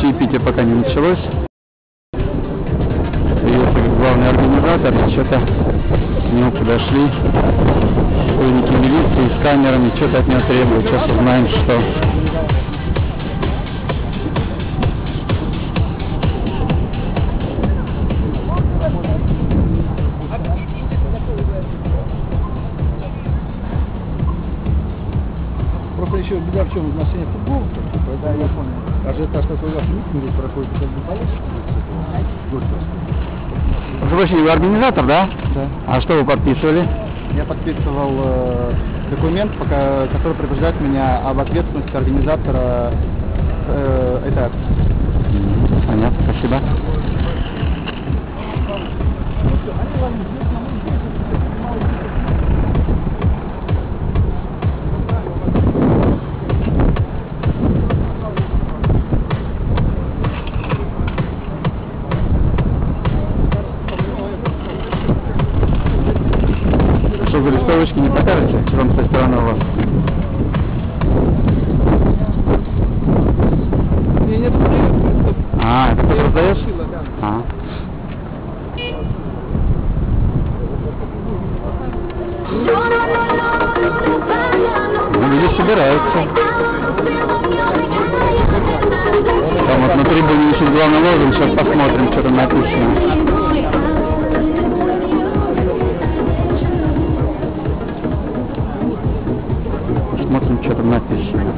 чаепитие пока не началось. Приехали главный организатор, что-то к нему подошли сотрудники милиции с камерами, что-то от него требуют. Сейчас узнаем, что. Просто еще беда в чем, в отношении футбола, да, я понял. Ажиотаж такой у вас здесь проходит, как бы Слушай, вы организатор, да? Да. А что вы подписывали? Я подписывал документ, который предупреждает меня об ответственности организатора этой акции. Понятно, спасибо. Что за листовочки не покажете? Что там со стороны у вас? Нет, А, это ты раздаешь? А. Ну, люди собираются. Там вот на трибуне висит главный лозунг, сейчас посмотрим, что там написано. Посмотрим, что там написано.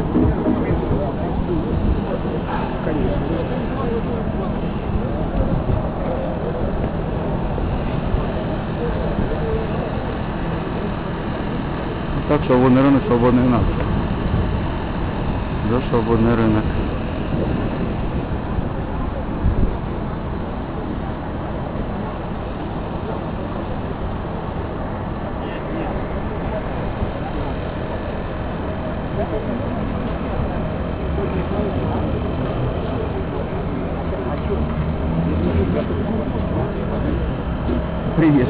Так, свободный рынок, свободный нас. За свободный рынок. Привет.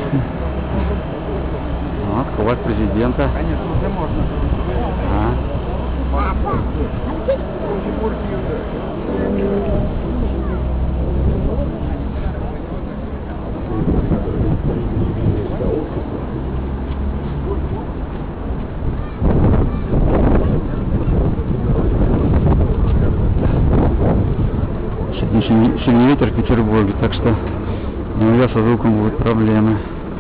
Вот, кулак президента. Конечно, уже можно. А. Сегодня сильный ветер в Петербурге, так что иногда со звуком будут проблемы.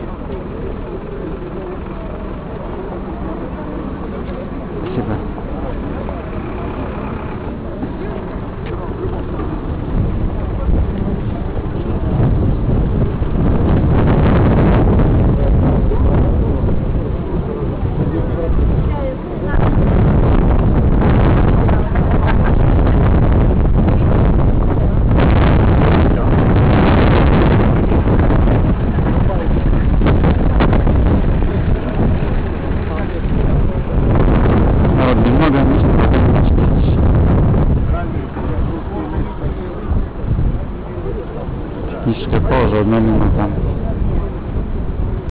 Спасибо. Техническая пауза, 1 минута.